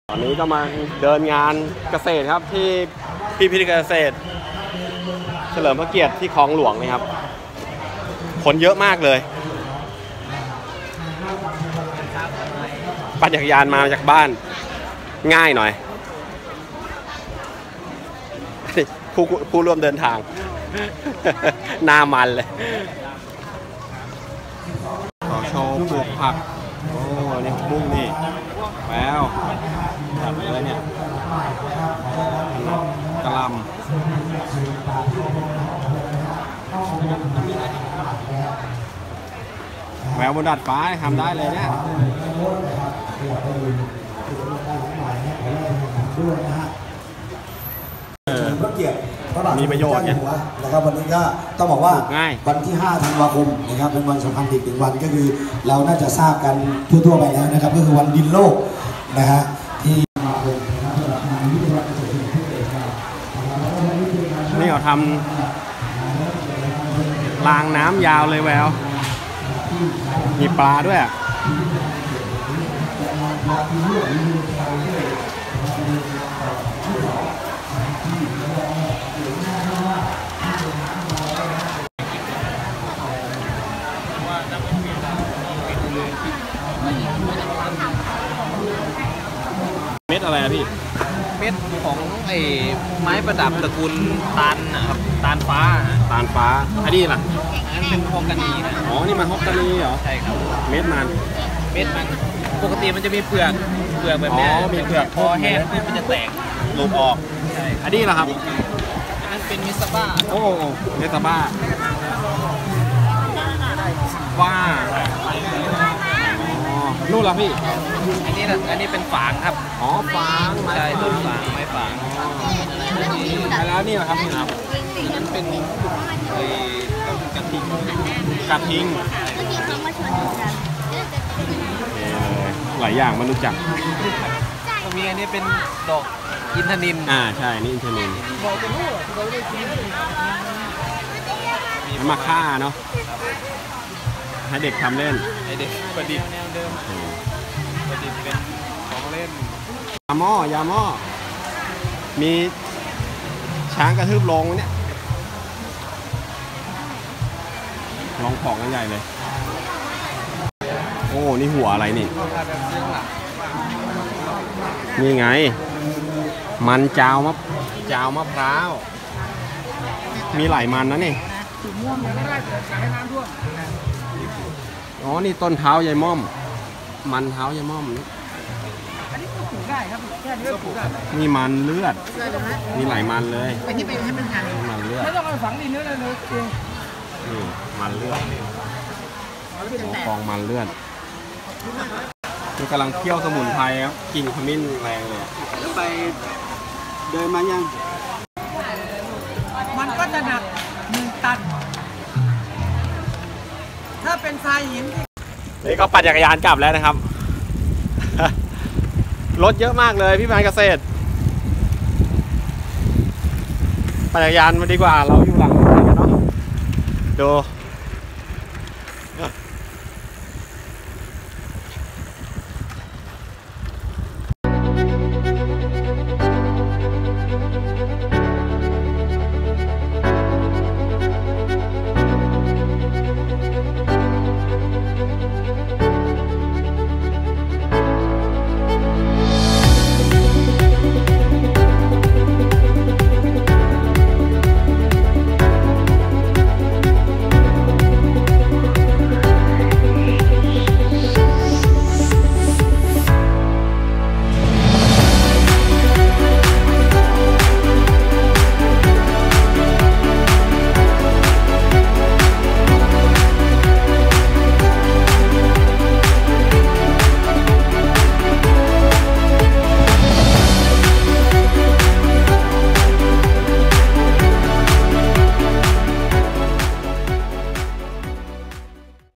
ตอนนี้ก็มาเดินงานเกษตรครับที่พิพิธภัณฑ์เกษตรเฉลิมพระเกียรติที่คลองหลวงนะครับคนเยอะมากเลยปั่นจักรยานมาจากบ้านง่ายหน่อยผู้ร่วมเดินทางหน้ามันเลยขอโชว์ปลูกผักโอ้นี่บุ้งนี่แล้วจัดเลยเนี่ยกะหล่ำแววบนดาดฟ้าทำได้เลยเนี่ยมีประโยชน์ไงนะครับวันนี้ก็ต้องบอกว่าวันที่5 ธันวาคมนะครับเป็นวันสำคัญอีก1 วันก็คือเราน่าจะทราบกันทั่วๆไปแล้วนะครับก็คือวันดินโลกนะฮะที่นี่เขาทำรางน้ำยาวเลยแววมีปลาด้วยเม็ดอะไรนะพี่เม็ดของไอ้ไม้ประดับตระกูลตาลนะครับตาลฟ้าอันนี้ล่ะอันนั้นเป็นฮอกกานีนะอ๋อนี่มันฮอกกานีเหรอใช่ครับเม็ดมันปกติมันจะมีเปลือกแบบนี้มีเปลือกพอแห้งมันจะแตกหลุดออกใช่อันนี้ล่ะครับอันนั้นเป็นมิสบ้าโอ้มิสบ้าว่านู่นล่ะพี่อันนี้เป็นฝางครับอ๋อฝางใช่ต้นฝางไม้ฝางแล้วนี่ล่ะครับนี่ครับอันนั้นเป็นต้นกระทิงหลายอย่างมันรู้จักมีอันนี้เป็นดอกอินทนิลใช่นี่อินทนิลมาฆ่าเนาะให้เด็กทำเล่นให้เด็กประดิษฐ์แนวเดิมประดิษฐ์เป็นของเล่นยาหม้อมีช้างกระทืบลงเนี่ยลองของกันใหญ่เลยโอ้นี่หัวอะไรนี่นี่ไงมันจาวมะพร้าวมีหลายมันนะนี่อ๋อนี่ต้นเท้ายายม่อมมันเท้ายายม่อมนี่มันเลือดมีหลายมันเลยมันเลือดไม่ต้องเอาฝังดินเนื้อเลยนี่มันเลือดกองมันเลือดมันกำลังเคี่ยวสมุนไพรครับกลิ่นขมิ้นแรงเลยแล้วไปเดินมายังมันก็จะหนัก1 ตันถ้าเป็นทรายหินนี่ก็ปั่นจักรยานกลับแล้วนะครับรถเยอะมากเลยพี่พานเกษตรปั่นจักรยานมาดีกว่าเราอยู่หลังเนาะดู